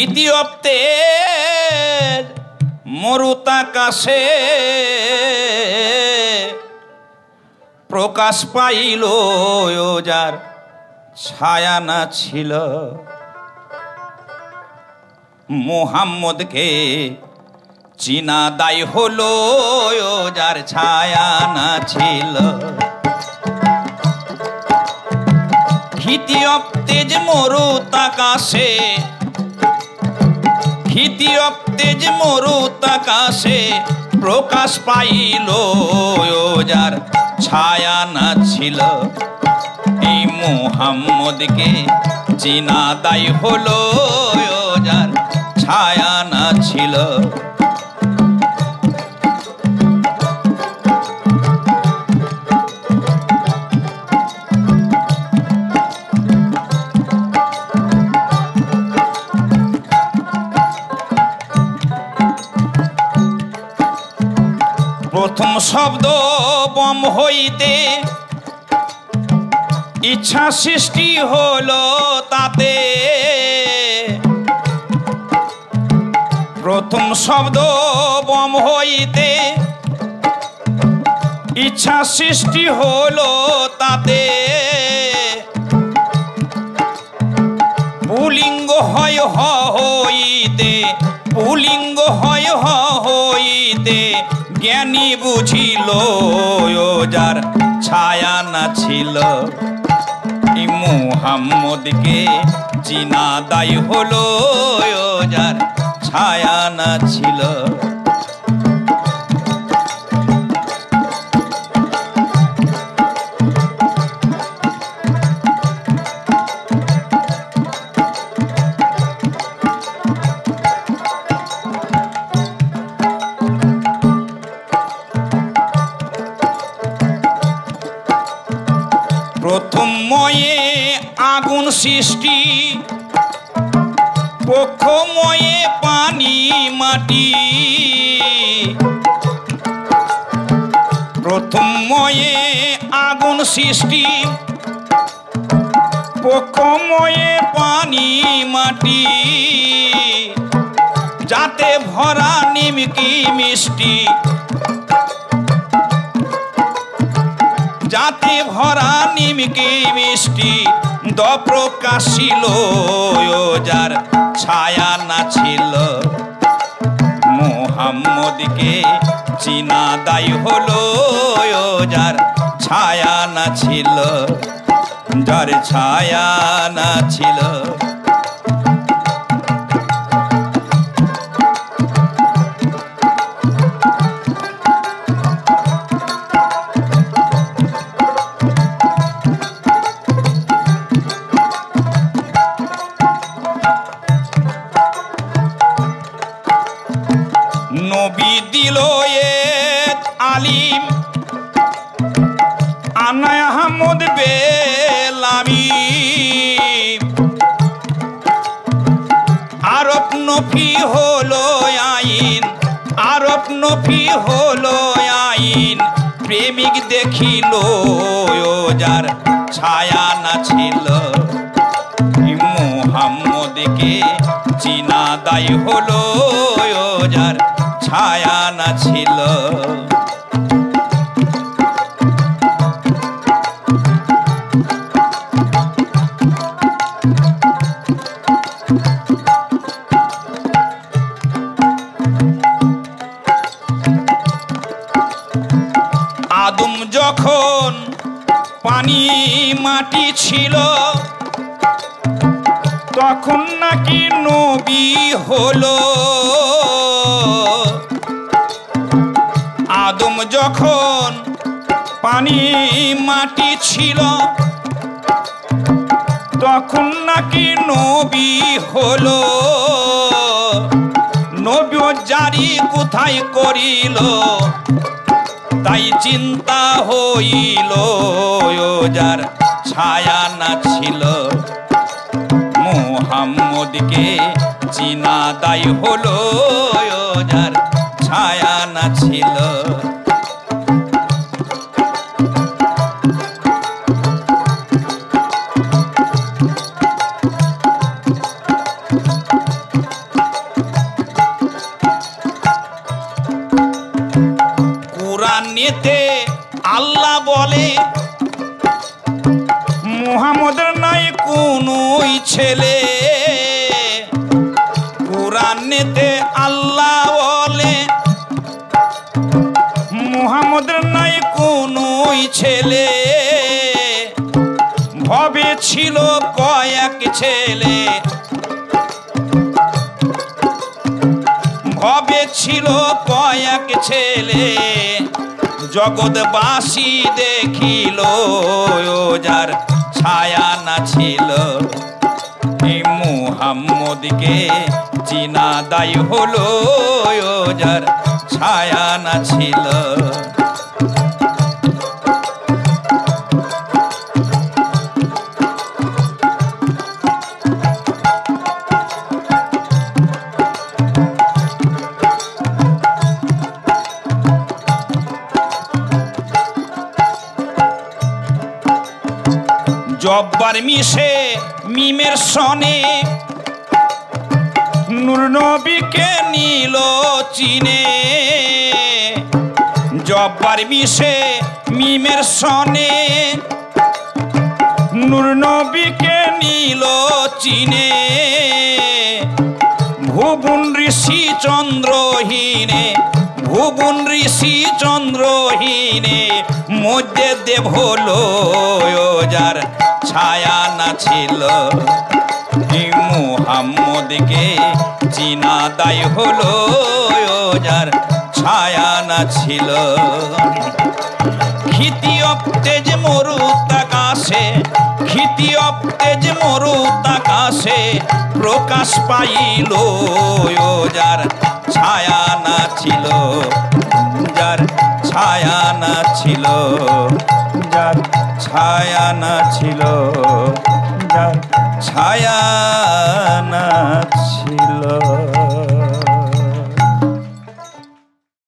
হিতিয়াপ্তের মরুতাকাশে প্রকাশ pile যার ছায়া না ছিল মুহাম্মদকে চিনা দায় হলো যার ছায়া না ছিল হিতিয়াপ্তেজ মরুতাকাশে হিতিয়াপ্তেজ মরুতাকাশে প্রকাশ পাইল যার ছায়া না ছিল এই মুহাম্মদকে চিনা দায় হলো যার ছায়া না ছিল প্রথম শব্দ বম হইতে ইচ্ছা সৃষ্টি হলো তাতে প্রথম শব্দ বম হইতে ইচ্ছা সৃষ্টি হলো তাতে পুলিঙ্গ হয় হইতে পুলিঙ্গ হয় হইতে জ্ঞানী বুঝিল যার ছায়া না ছিল এই মুহাম্মদকে চিনা দায় হলো যার ছায়া না ছিল প্রথম ময়ে আগুন সৃষ্টি পক্ষময়ে পানি মাটি প্রথম ময়ে আগুন সৃষ্টি পক্ষময়ে পানি মাটি যাতে ভরা নিমকি মিষ্টি যাতে ভরা নিমকি মিষ্টি প্রকাশিল যার ছায়া না ছিল মুহাম্মদকে চিনা দায় হলো যার ছায়া না ছিল যার ছায়া না ছিল নবী দিল আলিম আনা আহমদ বেলামি আরব নফি হলো আইন আরব নফি হলো আইন প্রেমিক দেখিল যার ছায়া না ছিল মুহাম্মদকে চিনা দায় হলো যার ছায়া না ছিল আদম যখন পানি মাটি ছিল তখন নাকি নবী হলো আদম যখন পানি মাটি ছিল তখন নাকি নবী হলো নবী জারি কোথায় করিল তাই চিন্তা হইল যার ছায়া না ছিল মুহাম্মদকে চিনা দায় হলো যার ছায়া না ছিল নাই কোনোই ছেলে, কুরআনেতে আল্লাহ বলে মুহাম্মদের নাই কোনোই ছেলে। ভবে ছিল কয়েক ছেলে, ভবে ছিল কয়েক ছেলে, জগৎবাসী দেখিল যার ছায়া না ছিল। এই মুহাম্মদকে চিনা দায় হলো যার ছায়া না ছিল। জব্বার মিশে মিমের সনে নূর নবীকে নিল চিনে। জব্বার মিশে মিমের সনে নূর নবীকে নিল চিনে। ভুবন ঋষি চন্দ্রহীনে, ভুবন ঋষি চন্দ্রহীনে মধ্যে দেব হলো যার ছায়া না ছিল। মুহাম্মদকে চিনা দায় হলো যার ছায়া না ছিল। খিতিয়ব তেজ মরুত আকাশে, খিতিয়ব তেজ মরুত আকাশে প্রকাশ পাইল যার ছায়া না ছিল, যার ছায়া না ছিল, যার ছায়া না ছিল, যার ছায়া